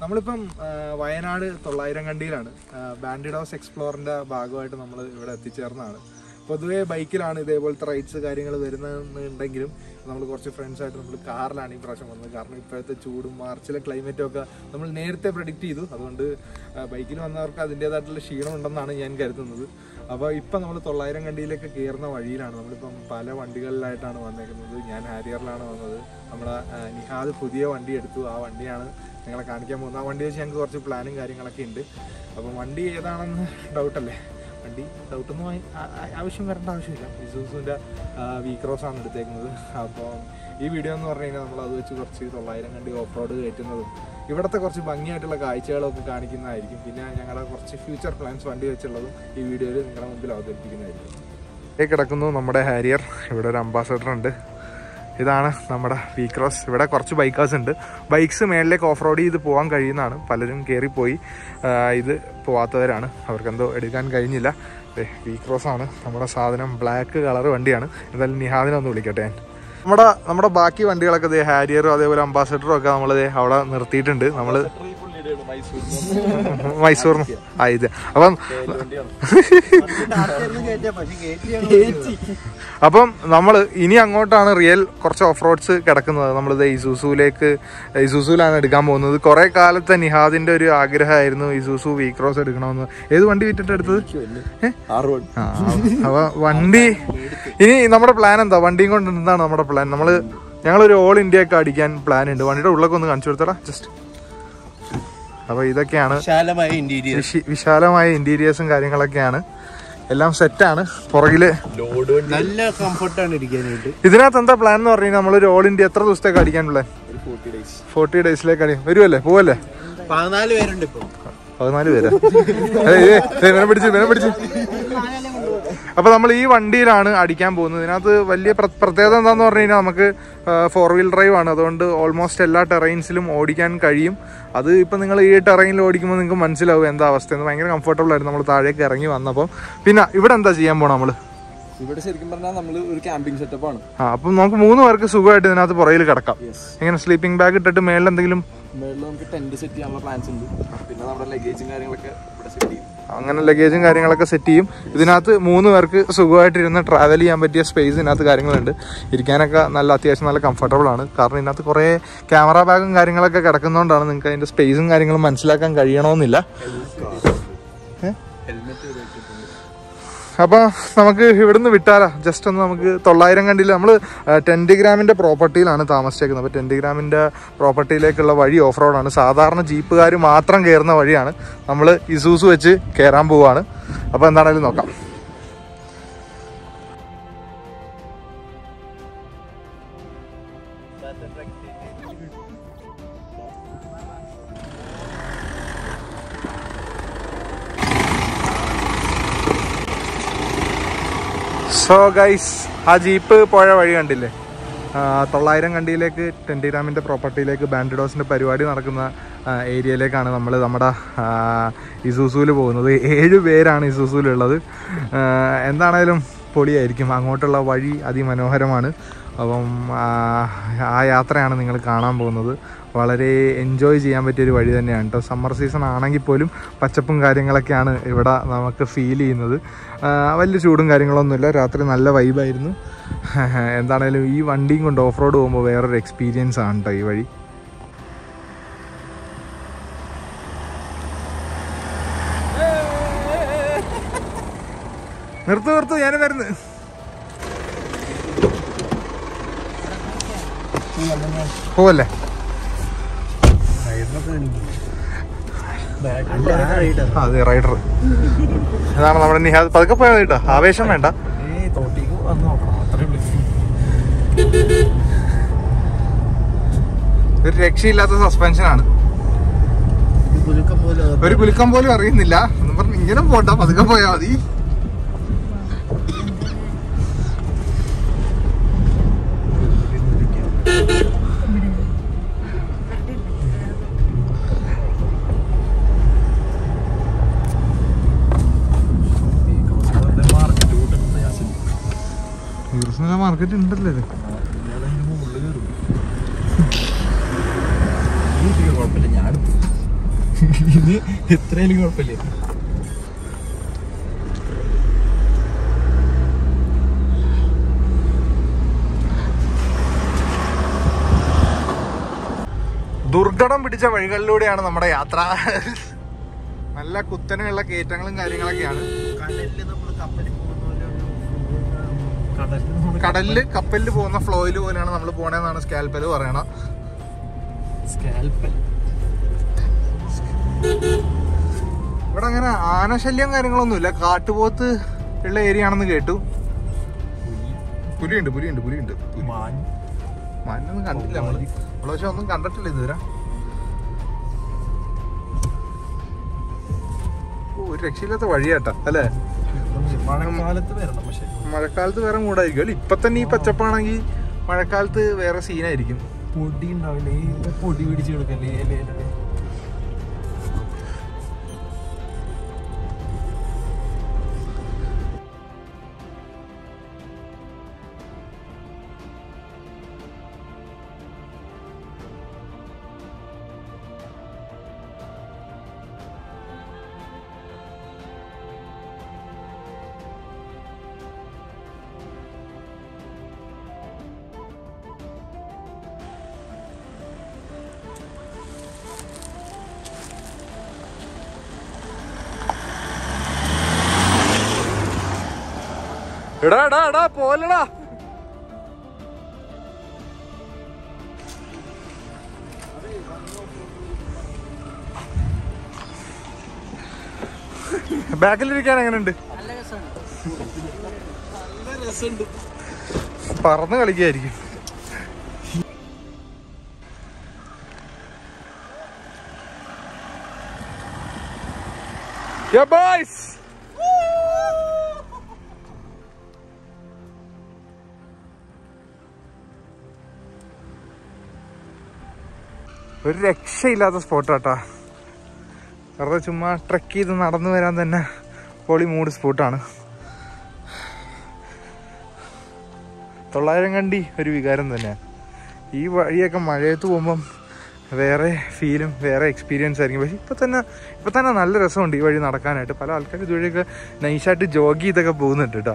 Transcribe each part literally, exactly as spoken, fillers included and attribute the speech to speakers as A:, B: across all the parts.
A: നമ്മളിപ്പം വയനാട് തൊള്ളായിരം കണ്ടിയിലാണ്. ബാൻഡിഡോസ് എക്സ്പ്ലോറിൻ്റെ ഭാഗമായിട്ട് നമ്മൾ ഇവിടെ എത്തിച്ചേർന്നതാണ്. പൊതുവേ ബൈക്കിലാണ് ഇതേപോലത്തെ റൈഡ്സ് കാര്യങ്ങൾ വരുന്നതെന്നുണ്ടെങ്കിലും നമ്മൾ കുറച്ച് ഫ്രണ്ട്സായിട്ട് നമ്മൾ കാറിലാണ് ഈ പ്രാവശ്യം വന്നത്. കാരണം ഇപ്പോഴത്തെ ചൂടും മാർച്ചിലെ ക്ലൈമറ്റും ഒക്കെ നമ്മൾ നേരത്തെ പ്രെഡിക്റ്റ് ചെയ്തു. അതുകൊണ്ട് ബൈക്കിൽ വന്നവർക്ക് അതിൻ്റേതായിട്ടുള്ള ക്ഷീണം ഉണ്ടെന്നാണ് ഞാൻ കരുതുന്നത്. അപ്പോൾ ഇപ്പം നമ്മൾ തൊള്ളായിരം കണ്ടിയിലേക്ക് കയറുന്ന വഴിയിലാണ്. നമ്മളിപ്പം പല വണ്ടികളിലായിട്ടാണ് വന്നേക്കുന്നത്. ഞാൻ ഹാരിയറിലാണ് വന്നത്. നമ്മുടെ നിഹാദ് പുതിയ വണ്ടി എടുത്തു. ആ വണ്ടിയാണ് നിങ്ങളെ കാണിക്കാൻ പോകുന്നത്. ആ വണ്ടി വെച്ച് ഞങ്ങൾക്ക് കുറച്ച് പ്ലാനും കാര്യങ്ങളൊക്കെ ഉണ്ട്. അപ്പം വണ്ടി ഏതാണെന്ന് ഡൗട്ടല്ലേ? വണ്ടി ഡൗട്ടൊന്നും ആവശ്യം വരേണ്ട ആവശ്യമില്ല. ഇസൂസുവിൻ്റെ വി ക്രോസ് ആണ് എടുത്തേക്കുന്നത്. അപ്പോൾ ഈ വീഡിയോ എന്ന് പറഞ്ഞു കഴിഞ്ഞാൽ നമ്മൾ അത് വെച്ച് കുറച്ച് തൊള്ളായിരം കണ്ടി ഓഫ് റോഡ് കയറ്റുന്നതും ഇവിടുത്തെ കുറച്ച് ഭംഗിയായിട്ടുള്ള കാഴ്ചകളൊക്കെ കാണിക്കുന്നതായിരിക്കും. പിന്നെ ഞങ്ങളുടെ കുറച്ച് ഫ്യൂച്ചർ പ്ലാൻസ് വണ്ടി വെച്ചുള്ളതും ഈ വീഡിയോയിൽ നിങ്ങളുടെ മുമ്പിൽ അവതരിപ്പിക്കുന്നതായിരിക്കും. ഈ കിടക്കുന്നു നമ്മുടെ ഹാരിയർ. ഇവിടെ ഒരു അംബാസഡർ ഉണ്ട്. ഇതാണ് നമ്മുടെ വി ക്രോസ്. ഇവിടെ കുറച്ച് ബൈക്കേഴ്സ് ഉണ്ട്. ബൈക്സ് മേളിലേക്ക് ഓഫ് റോഡ് ചെയ്ത് പോകാൻ കഴിയുന്നതാണ്. പലരും കയറിപ്പോയി. ഇത് പോവാത്തവരാണ്. അവർക്കെന്തോ എടുക്കാൻ കഴിഞ്ഞില്ല. വി ക്രോസ് ആണ് നമ്മുടെ സാധനം. ബ്ലാക്ക് കളർ വണ്ടിയാണ്. എന്തായാലും നിഹാദിനെ ഒന്ന് വിളിക്കട്ടെ ഞാൻ. നമ്മുടെ നമ്മുടെ ബാക്കി വണ്ടികളൊക്കെ ഇതേ ഹാരിയറും അതേപോലെ അംബാസഡറും ഒക്കെ നമ്മളിതേ അവിടെ നിർത്തിയിട്ടുണ്ട്. നമ്മൾ മൈസൂറിന് ആ ഇത് അപ്പം അപ്പം നമ്മൾ ഇനി അങ്ങോട്ടാണ് റിയൽ കുറച്ച് ഓഫ് റോഡ്സ് കിടക്കുന്നത്. നമ്മളിത് ഇസൂസുവിലേക്ക് ഇസൂസുവിലാണ് എടുക്കാൻ പോകുന്നത്. കുറെ കാലത്തെ നിഹാദിന്റെ ഒരു ആഗ്രഹമായിരുന്നു ഇസൂസു വി ക്രോസ് എടുക്കണമെന്ന്. ഏത് വണ്ടി വിറ്റിട്ട് എടുത്തത്? അപ്പൊ വണ്ടി ഇനി നമ്മുടെ പ്ലാൻ എന്താ? വണ്ടിയും കൊണ്ട് എന്താണ് നമ്മുടെ പ്ലാൻ? നമ്മള് ഞങ്ങളൊരു ഓൾ ഇന്ത്യ ഒക്കെ അടിക്കാൻ പ്ലാൻ ഉണ്ട്. വണ്ടിയുടെ ഉള്ളൊക്കെ ഒന്ന് കാണിച്ചു കൊടുത്തടാ ജസ്റ്റ്. അപ്പൊ ഇതൊക്കെയാണ് വിശാലമായ ഇന്റീരിയേഴ്സും കാര്യങ്ങളൊക്കെയാണ്. എല്ലാം സെറ്റാണ്. പുറകില്
B: നല്ല കംഫർട്ടാണ് ഇരിക്കാനായിട്ട്.
A: ഇതിനകത്ത് എന്താ പ്ലാൻ എന്ന് പറഞ്ഞു കഴിഞ്ഞാൽ നമ്മളൊരു ഓൾ ഇന്ത്യ എത്ര ദിവസത്തേക്ക് അടിക്കാൻ പ്ലാൻ? ഫോർട്ടി ഡേയ്സിലേക്ക് അടിയാൻ വരുമല്ലേ? പോവല്ലേ?
B: പതിനാല് പേരുണ്ട് ഇപ്പൊ.
A: പതിനാല് പേര് പിടിച്ച് വില പിടിച്ച് അപ്പൊ നമ്മൾ ഈ വണ്ടിയിലാണ് അടിക്കാൻ പോകുന്നത്. ഇതിനകത്ത് വലിയ പ്രത്യേകത എന്താന്ന് പറഞ്ഞു കഴിഞ്ഞാൽ നമുക്ക് ഫോർ വീൽ ഡ്രൈവ് ആണ്. അതുകൊണ്ട് ഓൾമോസ്റ്റ് എല്ലാ ടെറൈൻസിലും ഓടിക്കാൻ കഴിയും. അത് ഇപ്പം നിങ്ങൾ ഈ ടെറൈനിൽ ഓടിക്കുമ്പോൾ നിങ്ങൾക്ക് മനസ്സിലാവും എന്താ അവസ്ഥയെന്ന്. ഭയങ്കര കംഫർട്ടബിൾ ആയിരുന്നു നമ്മൾ താഴേക്ക് ഇറങ്ങി വന്നപ്പോൾ. പിന്നെ ഇവിടെ എന്താ ചെയ്യാൻ പോണം നമ്മള്?
B: ഇവിടെ ശരിക്കും പറഞ്ഞാൽ നമ്മൾ ഒരു ക്യാമ്പിംഗ് സെറ്റപ്പ് ആണ്.
A: ആ അപ്പം നമുക്ക് മൂന്ന് പേർക്ക് സുഖമായിട്ട് ഇതിനകത്ത് പുറകിൽ കിടക്കാം. എങ്ങനെ സ്ലീപ്പിംഗ് ബാഗ് ഇട്ടിട്ട് മേളിൽ എന്തെങ്കിലും
B: മേളിൽ നമുക്ക് ടെന്റ് സെറ്റ് ചെയ്യാനുള്ള പ്ലാൻസ് ഉണ്ട്. പിന്നെ നമ്മുടെ ലഗേജും കാര്യങ്ങളൊക്കെ ഇവിടെ സെറ്റ് ചെയ്യും.
A: അങ്ങനെ ലഗേജും കാര്യങ്ങളൊക്കെ സെറ്റ് ചെയ്യും. ഇതിനകത്ത് മൂന്ന് പേർക്ക് സുഖമായിട്ടിരുന്ന് ട്രാവൽ ചെയ്യാൻ പറ്റിയ സ്പേസ് ഇതിനകത്ത് കാര്യങ്ങളുണ്ട്. ഇരിക്കാനൊക്കെ നല്ല അത്യാവശ്യം നല്ല കംഫർട്ടബിൾ ആണ്. കാരണം ഇതിനകത്ത് കുറേ ക്യാമറ ബാഗും കാര്യങ്ങളൊക്കെ കിടക്കുന്നതുകൊണ്ടാണ് നിങ്ങൾക്ക് അതിൻ്റെ സ്പേസും കാര്യങ്ങളും മനസ്സിലാക്കാൻ കഴിയണമെന്നില്ല. അപ്പോൾ നമുക്ക് ഇവിടുന്ന് വിട്ടാലാ ജസ്റ്റ് ഒന്ന് നമുക്ക് തൊള്ളായിരം കണ്ടിയിൽ നമ്മൾ ടെൻഗ്രാമിൻ്റെ പ്രോപ്പർട്ടിയിലാണ് താമസിച്ചേക്കുന്നത്. അപ്പോൾ ടെൻഗ്രാമിൻ്റെ പ്രോപ്പർട്ടിയിലേക്കുള്ള വഴി ഓഫ് റോഡാണ്. സാധാരണ ജീപ്പുകാർ മാത്രം കയറുന്ന വഴിയാണ്. നമ്മൾ ഇസൂസു വെച്ച് കയറാൻ പോവുകയാണ്. അപ്പോൾ എന്താണേലും നോക്കാം. സോ ഗൈസ്, ആ ജീപ്പ് പോയ വഴി കണ്ടില്ലേ? തൊള്ളായിരം കണ്ടിയിലേക്ക് ടെൻഗ്രാമിൻ്റെ പ്രോപ്പർട്ടിയിലേക്ക് ബാൻഡിഡോസിൻ്റെ പരിപാടി നടക്കുന്ന ഏരിയയിലേക്കാണ് നമ്മൾ നമ്മുടെ ഇസൂസുവിൽ പോകുന്നത്. ഏഴ് പേരാണ് ഇസൂസുവിലുള്ളത്. എന്താണേലും പൊളിയായിരിക്കും. അങ്ങോട്ടുള്ള വഴി അതിമനോഹരമാണ്. അപ്പം ആ യാത്രയാണ് നിങ്ങൾ കാണാൻ പോകുന്നത്. വളരെ എൻജോയ് ചെയ്യാൻ പറ്റിയൊരു വഴി തന്നെയാണ് കേട്ടോ. സമ്മർ സീസൺ ആണെങ്കിൽ പോലും പച്ചപ്പും കാര്യങ്ങളൊക്കെയാണ് ഇവിടെ നമുക്ക് ഫീൽ ചെയ്യുന്നത്. വലിയ ചൂടും കാര്യങ്ങളൊന്നുമില്ല. രാത്രി നല്ല വൈബായിരുന്നു. എന്താണേലും ഈ വണ്ടിയും കൊണ്ട് ഓഫ് റോഡ് പോകുമ്പോൾ വേറൊരു എക്സ്പീരിയൻസ് ആണ് കേട്ടോ ഈ വഴി. നിർത്തു നിർത്തു ഞാൻ വരുന്നു. പോവല്ലേ? അതെ, റൈഡർ. അതാണ് നമ്മുടെ നിഹാദ്. പതുക്കെ പോയാൽ കേട്ടോ, ആവേശം വേണ്ട. ഒരു രക്ഷയില്ലാത്ത സസ്പെൻഷനാണ്. ഒരു കുലുക്കം പോലും അറിയുന്നില്ല എന്ന് പറഞ്ഞ് ഇങ്ങനെ പോണ്ട, പതുക്കെ പോയാ മതി. മാർക്കറ്റ് ഉണ്ടല്ലേ?
B: കുഴപ്പമില്ല, ഞാൻ ഇത് എത്രയായാലും കുഴപ്പമില്ല.
A: ദുർഘടം പിടിച്ച വഴികളിലൂടെയാണ് നമ്മുടെ യാത്ര. നല്ല കുത്തനെയുള്ള കയറ്റങ്ങളും കാര്യങ്ങളൊക്കെയാണ്. കടലില് കപ്പലില് പോകുന്ന ഫ്ലോയില് പോലെയാണ് നമ്മൾ പോണേന്നാണ് സ്കാൽപ്പല് പറയണത്. ഇവിടെ അങ്ങനെ ആനശല്യം കാര്യങ്ങളൊന്നുമില്ല. കാട്ടുപോത്ത് ഉള്ള ഏരിയ ആണെന്ന് കേട്ടു. പുലിയുണ്ട് പുലിയുണ്ട് പുലിയുണ്ട് മാനൊന്നും കണ്ടില്ല നമ്മള്. നമ്മള് പക്ഷെ ഒന്നും കണ്ടിട്ടില്ല ഇതുവരെ. ഒരു രക്ഷയില്ലാത്ത വഴിയാട്ടാ അല്ലേ?
B: മഴക്കാലത്ത് വരണം. പക്ഷെ
A: മഴക്കാലത്ത് വേറെ മൂടായിരിക്കും അല്ലെ? ഇപ്പൊ തന്നെ ഈ പച്ചപ്പാണെങ്കിൽ മഴക്കാലത്ത് വേറെ സീനായിരിക്കും.
B: പൊടി ഉണ്ടാവില്ലേ? ഈ പൊടി പിടിച്ച് കിടക്കല്ലേ ഇലയിലൊക്കെ.
A: എടാ എടാ എടാ പോലടാ. ബാക്കിലിരിക്കാൻ എങ്ങനെയുണ്ട്? പറന്ന് കളിക്കായിരിക്കും. Yeah, boys. ഒരു രക്ഷയില്ലാത്ത സ്പോട്ടാട്ടാ. വെറുതെ ചുമ്മാ ട്രെക്ക് ചെയ്ത് നടന്നു വരാൻ തന്നെ പൊളി മൂഡ് സ്പോട്ടാണ്. തൊള്ളായിരം കണ്ടി ഒരു വികാരം തന്നെ. ഈ വഴിയൊക്കെ മഴയത്ത് പോകുമ്പം വേറെ ഫീലും വേറെ എക്സ്പീരിയൻസ് ആയിരിക്കും. പക്ഷെ ഇപ്പം തന്നെ ഇപ്പം തന്നെ നല്ല രസമുണ്ട് ഈ വഴി നടക്കാനായിട്ട്. പല ആൾക്കാരും ഇതുവഴിയൊക്കെ നൈസായിട്ട് ജോഗ് ചെയ്തൊക്കെ പോകുന്നുണ്ട് കേട്ടോ.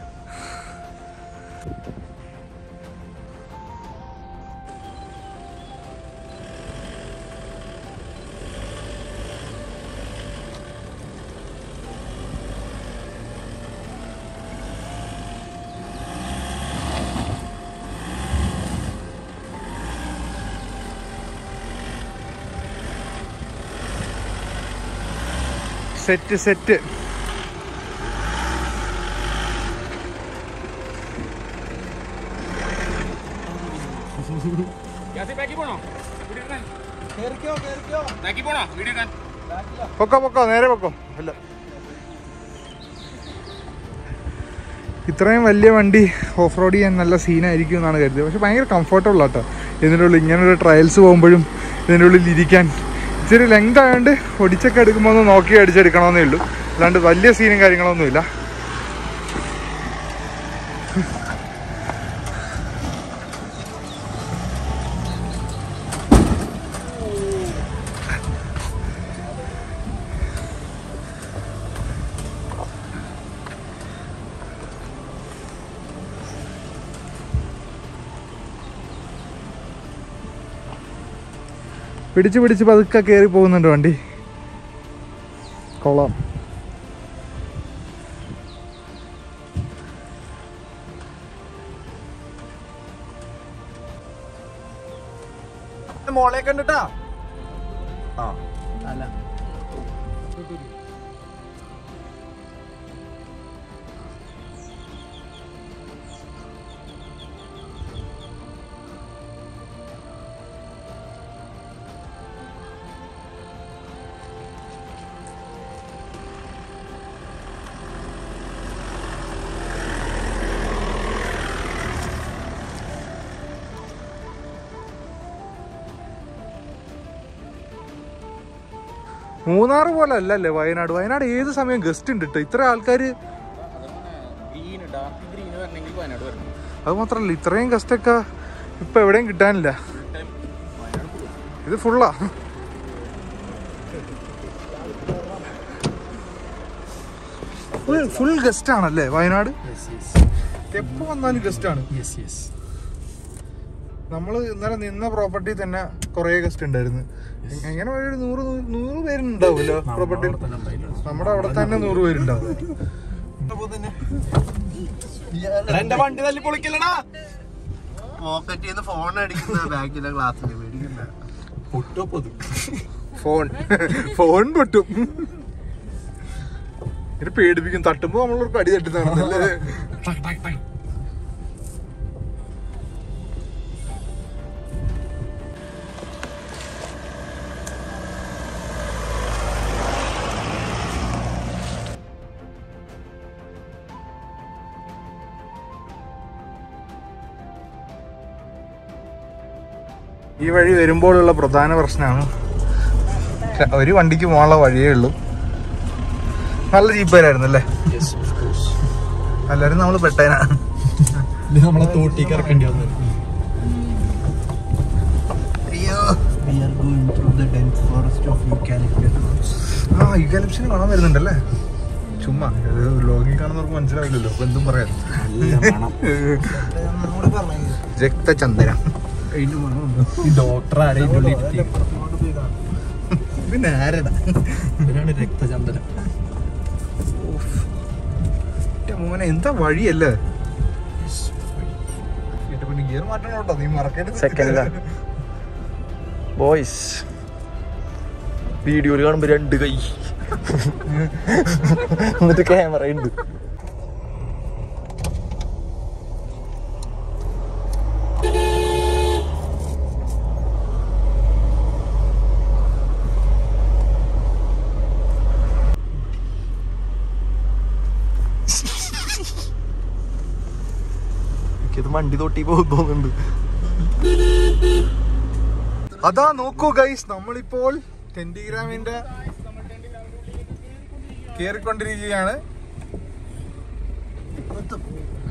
A: സെറ്റ് സെറ്റ് പൊക്കോ പൊക്കോ നേരെ പൊക്കോ. ഇല്ല ഇത്രയും വലിയ വണ്ടി ഓഫ് റോഡ് ചെയ്യാൻ നല്ല സീനായിരിക്കും എന്നാണ് കരുതിയത്. പക്ഷെ ഭയങ്കര കംഫർട്ടബിൾ ആട്ടോ ഇതിൻ്റെ ഉള്ളിൽ. ഇങ്ങനൊരു ട്രയൽസ് പോകുമ്പോഴും ഇതിൻ്റെ ഉള്ളിൽ ഇരിക്കാൻ ഇച്ചിരി ലെങ്ത് ആയതുകൊണ്ട് ഒടിച്ചൊക്കെ എടുക്കുമ്പോൾ ഒന്ന് നോക്കി അടിച്ചെടുക്കണമെന്നേ ഉള്ളൂ. അല്ലാണ്ട് വലിയ സീനും കാര്യങ്ങളൊന്നുമില്ല. പിടിച്ച് പിടിച്ച് പതുക്കെ കയറി പോകുന്നുണ്ട് വണ്ടി. കൊള്ളാം.
B: മോളെ കണ്ടിട്ടാ. ആ അല്ല
A: മൂന്നാറ് പോലെ അല്ലല്ലേ വയനാട്. വയനാട് ഏത് സമയം ഗസ്റ്റ് ഉണ്ട് കേട്ടോ. ഇത്ര ആൾക്കാര്. അത് മാത്രല്ല ഇത്രയും ഗസ്റ്റൊക്കെ ഇപ്പൊ എവിടെയും കിട്ടാനില്ല. ഇത് ഫുള്ളാ. ഫുൾ ഗസ്റ്റ് ആണല്ലേ വയനാട്? എപ്പോ വന്നാലും ഗസ്റ്റ് ആണ്. നമ്മള് ഇന്നലെ നിന്ന പ്രോപ്പർട്ടി തന്നെ കൊറേ ഗസ്റ്റ് ഉണ്ടായിരുന്നു. എങ്ങനെ ഒരു നൂറ് നൂറ് പേരുണ്ടാവുമല്ലോ പ്രോപ്പർട്ടി. നമ്മുടെ അവിടെ തന്നെ നൂറ് പേരുണ്ടാവും.
B: എന്റെ വണ്ടി തല്ലി പൊളിക്കലടാ.
C: പോക്കറ്റിൽ നിന്ന് ഫോൺ അടിക്കുന്ന ബാക്കിലെ ഗ്ലാസ്സിൽ മേടിക്കുന്ന
A: ഫോൺ ഫോൺ പൊട്ടും. ഇത് പേടിപ്പിക്കും. തട്ടുമ്പോ നമ്മളൊരു അടി തട്ടുന്നതാണല്ലേ. ഈ വഴി വരുമ്പോഴുള്ള പ്രധാന പ്രശ്നമാണ് ഒരു വണ്ടിക്ക് പോകാനുള്ള വഴിയേ ഉള്ളൂ. നല്ല ജീപ്പേരായിരുന്നു അല്ലേ? എല്ലാരും നമ്മള് പെട്ടേനാ.
B: നമ്മളെ തോട്ടിക്ക് ഇറക്കേണ്ടി വന്നു.
A: ആ യുക്കാലിപ്സിന് കാണാൻ വരുന്നുണ്ടല്ലേ? ചുമ്മാ ലോഗിൽ കാണുന്നവർക്ക് മനസ്സിലാവില്ലല്ലോ. അപ്പൊ എന്തും പറയാം. രക്തചന്ദനം
B: ഡോക്ടർ ആരെയും
A: പിന്നെ ആരടാ
B: ഇതിനാണ് രക്തചന്ദനം.
A: മോനെ എന്താ വഴിയല്ലേ? ഗിയർ മാറ്റണം കേട്ടോ, നീ മറക്കരുത്.
B: സെക്കൻഡ് ബോയ്സ് വീഡിയോയിൽ കാണുമ്പോ രണ്ട് കൈ എന്നിട്ട് ക്യാമറ ഉണ്ട്. വണ്ടി തൊട്ടി പോകുന്നുണ്ട്.
A: അതാ നോക്കൂ ഗൈസ്, നമ്മളിപ്പോൾ ടെന്റിഗ്രാമിന്റെ കേറിക്കൊണ്ടിരിക്കുകയാണ്.